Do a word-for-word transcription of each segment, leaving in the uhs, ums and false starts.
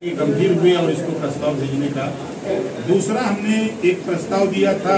गंभीर हुए और इसको प्रस्ताव भेजने का। दूसरा, हमने एक प्रस्ताव दिया था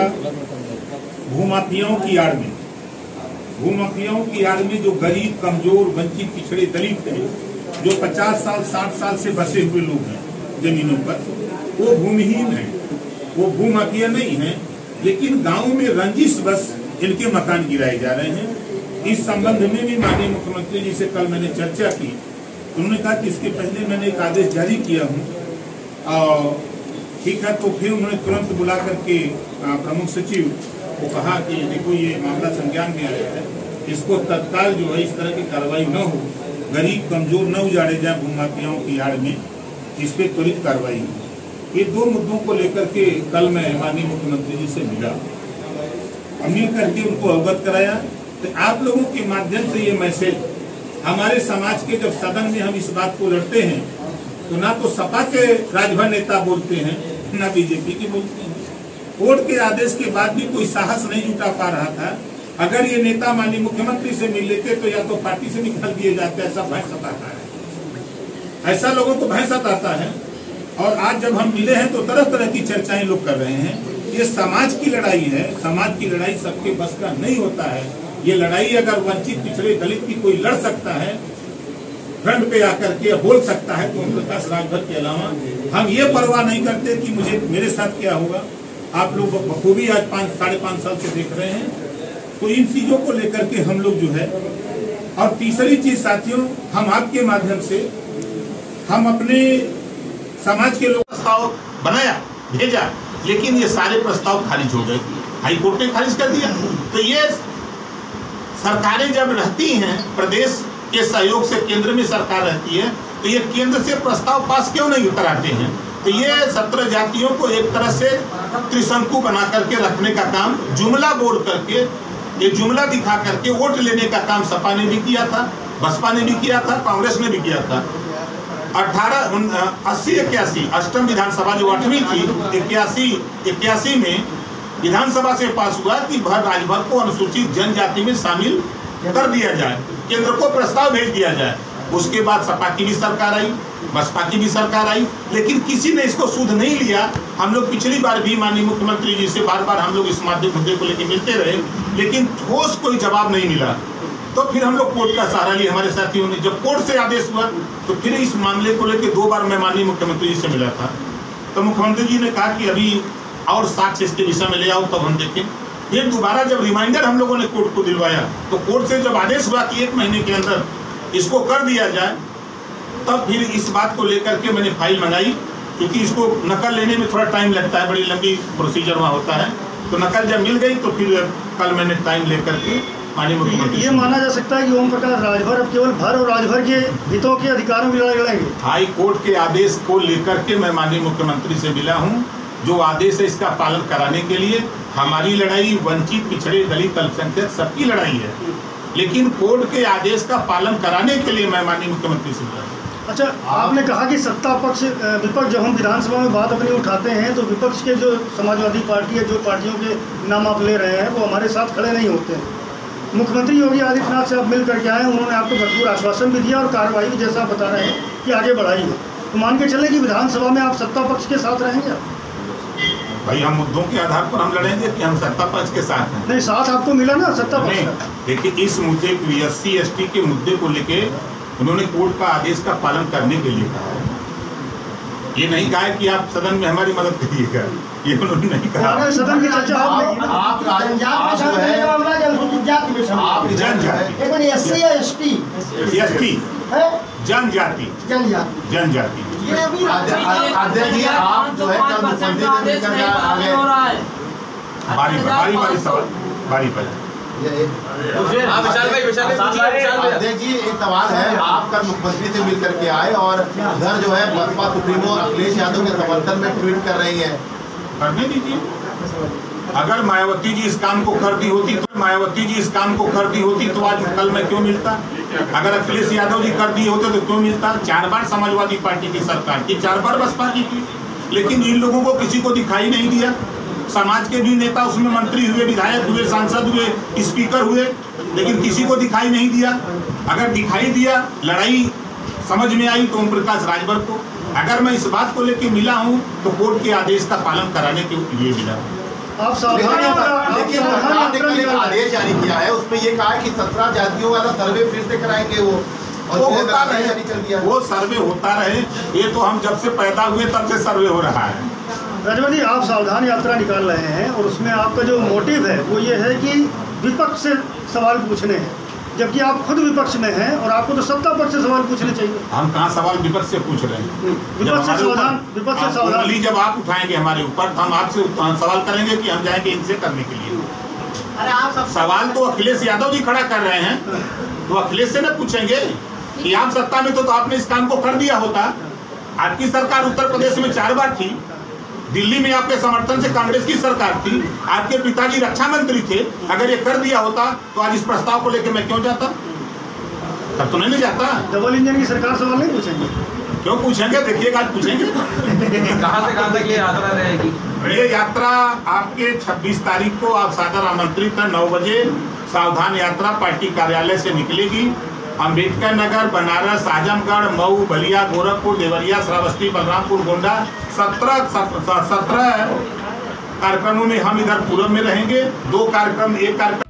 भूमाफियाओं की आड़ में भूमाफियाओं की आड़ में जो गरीब, कमजोर, वंचित, पिछड़े, दलित हैं, जो पचास साल साठ साल से बसे हुए लोग हैं जमीनों पर, वो भूमिहीन हैं, वो भूमाफिया नहीं हैं, लेकिन गांव में रंजिश बस इनके मकान गिराए जा रहे हैं। इस संबंध में भी माननीय मुख्यमंत्री जी से कल मैंने चर्चा की। उन्होंने कहा कि इसके पहले मैंने एक आदेश जारी किया हूँ और ठीक है। तो फिर उन्होंने तुरंत बुला करके प्रमुख सचिव को कहा कि देखो ये मामला संज्ञान में आया है, इसको तत्काल जो है इस तरह की कार्रवाई न हो, गरीब कमजोर न उजाड़े जाए भूमाफियाओं की आड़ में, इस पे त्वरित कार्रवाई हो। ये दो मुद्दों को लेकर के कल मैं माननीय मुख्यमंत्री जी से मिला और मिल करके उनको अवगत कराया। तो आप लोगों के माध्यम से ये मैसेज हमारे समाज के, जब सदन में हम इस बात को लड़ते हैं तो ना तो सपा के राजभर नेता बोलते हैं, ना बीजेपी के बोलते हैं। कोर्ट के आदेश के बाद भी कोई साहस नहीं जुटा पा रहा था। अगर ये नेता माननीय मुख्यमंत्री से मिल लेते तो या तो पार्टी से निकाल दिए जाते, ऐसा भय सताता है, ऐसा लोगों को भय सताता है। और आज जब हम मिले हैं तो तरह तरह की चर्चाएं लोग कर रहे हैं। ये समाज की लड़ाई है, समाज की लड़ाई सबके बस का नहीं होता है। ये लड़ाई अगर वंचित, पिछड़े, दलित की कोई लड़ सकता है, फ्रंट पे आकर के बोल सकता है, तो ओम प्रकाश राजभर के अलावा हम ये परवाह नहीं करते कि मुझे मेरे साथ क्या होगा। आप लोग बखूबी आज पाँच साढ़े पाँच साल से देख रहे हैं। तो इन चीजों को लेकर के हम लोग जो है, और तीसरी चीज साथियों, हम आपके माध्यम से हम अपने समाज के लोग प्रस्ताव बनाया, भेजा, लेकिन ये सारे प्रस्ताव खारिज हो गए, हाई कोर्ट ने खारिज कर दिया। तो ये सरकारें जब रहती हैं, प्रदेश के सहयोग से केंद्र में सरकार रहती है, तो ये केंद्र से प्रस्ताव पास क्यों नहीं कराते हैं? तो ये सत्रह जातियों को एक तरह से त्रिशंकु बना करके रखने का काम, जुमला बोल करके, ये जुमला दिखा करके वोट लेने का काम सपा ने भी किया था, बसपा ने भी किया था, कांग्रेस ने भी किया था। अठारह अस्सी इक्यासी अष्टम विधानसभा जो आठवीं थी, इक्यासी इक्यासी में विधानसभा से पास हुआ कि भर राजभर को अनुसूचित जनजाति में शामिल कर दिया जाए, केंद्र को प्रस्ताव भेज दिया जाए। उसके बाद सपा की भी सरकार आई, बसपा की भी सरकार आई, लेकिन किसी ने इसको सुध नहीं लिया। हम लोग पिछली बार भी माननीय मुख्यमंत्री जी से बार बार हम लोग इस मुद्दे को लेकर मिलते रहे, लेकिन ठोस कोई जवाब नहीं मिला। तो फिर हम लोग कोर्ट का सहारा लिया हमारे साथियों ने। जब कोर्ट से आदेश हुआ तो फिर इस मामले को लेकर दो बार मैं माननीय मुख्यमंत्री जी से मिला था। तो मुख्यमंत्री जी ने कहा कि अभी और साक्ष्य इसके विषय में ले आओ, तब हम देखें। फिर दोबारा जब रिमाइंडर हम लोगों ने कोर्ट को दिलवाया, तो कोर्ट से जब आदेश हुआ कि एक महीने के अंदर इसको कर दिया जाए, तब फिर इस बात को लेकर के मैंने फाइल मंगाई, क्योंकि इसको नकल लेने में थोड़ा टाइम लगता है, बड़ी लंबी प्रोसीजर वहाँ होता है। तो नकल जब मिल गई तो फिर कल मैंने टाइम लेकर के माननीय मुख्यमंत्री, ये माना जा सकता है कि ओम प्रकाश राजभर अब केवल भर और राजभर के हितों के अधिकारों की लड़ाई लड़ेंगे। हाई कोर्ट के आदेश को लेकर के मैं माननीय मुख्यमंत्री से मिला हूँ। जो आदेश है इसका पालन कराने के लिए हमारी लड़ाई वंचित, पिछड़े, दलित, अल्पसंख्यक सबकी लड़ाई है, लेकिन कोर्ट के आदेश का पालन कराने के लिए मैं माननीय मुख्यमंत्री से मिला। अच्छा, आपने कहा कि सत्ता पक्ष विपक्ष, जब हम विधानसभा में बात अपनी उठाते हैं तो विपक्ष के जो समाजवादी पार्टी है, जो पार्टियों के नाम आप ले रहे हैं, वो हमारे साथ खड़े नहीं होते हैं। मुख्यमंत्री योगी आदित्यनाथ से आप मिल करके आए, उन्होंने आपको भरपूर आश्वासन भी दिया और कार्रवाई भी, जैसा बता रहे हैं, कि आगे बढ़ाई है। तो मान के चले कि विधानसभा में आप सत्ता पक्ष के साथ रहेंगे? भाई, हम मुद्दों के आधार पर हम लड़ेंगे कि हम सत्ता पक्ष के साथ हैं? नहीं, साथ आपको मिला ना सत्ता पक्ष। देखिए, इस मुद्दे को, एस सी एस टी के मुद्दे को लेके उन्होंने कोर्ट का आदेश का पालन करने के लिए कहा है। ये नहीं कहा है कि आप सदन में हमारी मदद करिएगा, ये उन्होंने नहीं कहा। सदन की चर्चा आप जनजाति जनजाति अध्यक्ष जी, आप जो है कल मुख्यमंत्री से मिलकर आ गए। बारी बारी बारी सवाल बारी बारी अध्यक्ष जी, एक सवाल है। आप कल मुख्यमंत्री से मिलकर के आए और उधर जो है बसपा सुप्रीमो अखिलेश यादव के समर्थन में ट्वीट कर रही है। करने दीजिए। अगर मायावती जी इस काम को कर दी होती तो मायावती जी इस काम को कर दी होती तो आज कल मैं क्यों मिलता? अगर अखिलेश यादव जी कर दिए होते तो क्यों मिलता? चार बार समाजवादी पार्टी की सरकार की, चार बार बसपा की थी, लेकिन इन लोगों को किसी को दिखाई नहीं दिया। समाज के भी नेता उसमें मंत्री हुए, विधायक हुए, सांसद हुए, स्पीकर हुए, लेकिन किसी को दिखाई नहीं दिया। अगर दिखाई दिया, लड़ाई समझ में आई तो ओम प्रकाश राजभर को, अगर मैं इस बात को लेकर मिला हूँ तो कोर्ट के आदेश का पालन कराने के लिए मिला हूँ। आप सावधान यात्रा आप लेकिन सावधान सरकार ने यात्रा कल एक निकाल- आदेश जारी किया है, उसमें ये कहा है कि सत्रह जातियों वाला सर्वे फिर से कराएंगे वो, और वो फिर होता आदेश जारी कर दिया। रहे, वो सर्वे होता रहे। ये तो हम जब से पैदा हुए तब से सर्वे हो रहा है। राजभर जी, आप सावधान यात्रा निकाल रहे हैं और उसमें आपका जो मोटिव है वो ये है कि विपक्ष से सवाल पूछने हैं, जबकि आप खुद विपक्ष में हैं और आपको तो सत्ता पक्ष से सवाल पूछने चाहिए। हम कहाँ सवाल विपक्ष से पूछ रहे हैं? जब विपक्ष से हमारे ऊपर- सावधान विपक्ष से आप सावधान उंगली जब आप उठाएंगे हमारे ऊपर तो हम आपसे सवाल करेंगे कि हम जाएंगे इनसे करने के लिए। अरे आप सब सवाल तो अखिलेश यादव जी खड़ा कर रहे हैं, तो अखिलेश से न पूछेंगे कि आप सत्ता में तो, तो आपने इस काम को कर दिया होता। आपकी सरकार उत्तर प्रदेश में चार बार थी, दिल्ली में आपके समर्थन से कांग्रेस की सरकार थी, आपके पिताजी रक्षा मंत्री थे। अगर ये कर दिया होता तो आज इस प्रस्ताव को लेकर मैं क्यों जाता? तब तो नहीं जाता। डबल इंजन की सरकार सवाल नहीं पूछेंगे? क्यों पूछेंगे? देखिएगा आज पूछेंगे। कहाँ से कहाँ तक ये यात्रा रहेगी? ये यात्रा आपके छब्बीस तारीख को आप सादर आमंत्रित है। नौ बजे सावधान यात्रा पार्टी कार्यालय से निकलेगी। अम्बेडकर नगर, बनारस, आजमगढ़, मऊ, बलिया, गोरखपुर, देवरिया, श्रावस्ती, बलरामपुर, गोंडा, सत्रह सत्रह कार्यक्रमों में हम इधर पूरब में रहेंगे। दो कार्यक्रम, एक कार्यक्रम